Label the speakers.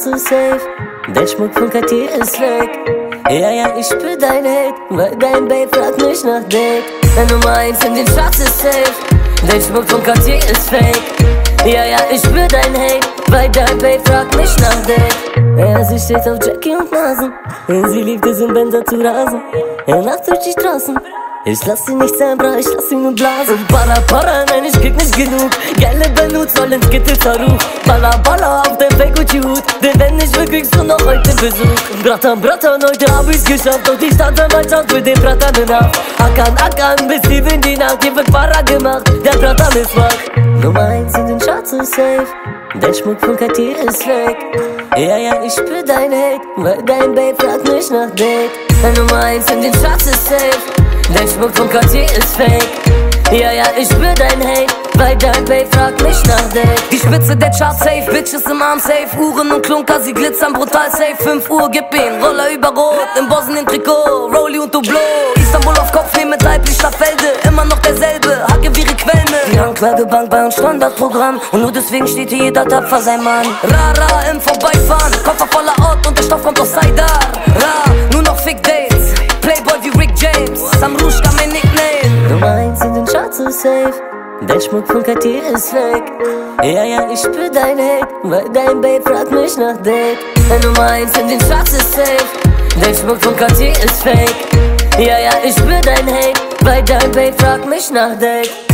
Speaker 1: Schatz ist safe, dein Schmuck von Cartier ist fake. Ja, ja, ich spür dein Hate, weil dein Babe fragt mich nach Date. Dein Nummer 1 in den Schatz ist safe, dein Schmuck von Cartier ist fake. Ja, ja, ich spür dein Hate, weil dein Babe fragt mich nach Date. Ja, sie steht auf Jackie und Nasen, sie liebt es im Benzer zu rasen. Nachts durch die Straßen, ich lass sie nicht selber, ich lass sie nur blasen. Para, para, nein, ich krieg nicht genug. Geile Benut soll ins Gitter zerruch. Balla, balla auf den Fake und Hut, denn wenn nicht will, kriegst du noch heute Besuch. Bratan, Bratan, heute hab ich's geschafft, doch die Staatsanwaltschaft will den Bratan nach. Ackern, ackern, bis 7 in die Nacht, hier wird Para gemacht, der Bratan ist wach. Nummer 1 in den Charts ist safe, dein Schmuck von Cartier ist fake. Ja, ja, ich spür dein Hate, weil dein Babe fragt mich nach Date. Dein Nummer 1 in den Charts ist safe, dein Schmuck von Cartier ist fake. Ja, ja, ich spür dein Hate, weil dein Babe fragt mich nach Date. Die Spitze der Chart safe, Bitches im Arm safe. Uhren und Klunker, sie glitzern brutal safe. 5 Uhr, gib ihn, Roller über Rot, im Bosnien Trikot, Rolli und Doublo. Istanbul auf Kopf, mit leiblicher Felde, immer noch derselbe, Hacke wie ihre Quelle. Die Anklagebank bei uns Standardprogramm, und nur deswegen steht hier jeder tapfer sein Mann. Ra, im Vorbeifahren, Koffer voller Ort und der Stoff kommt aus Saidar. Ra, nur noch Fick Dates, Playboy wie Rick James, Samrushka mein Nickname. Nummer 1 in den Charts ist safe, dein Schmuck von Cartier ist fake. Ja, ja, ich spür dein Hate, weil dein Babe fragt mich nach Date. Dein Nummer 1 in den Charts ist safe, dein Schmuck von Cartier ist fake. Ja, ja, ich spür dein Hate, weil dein Babe fragt mich nach Date.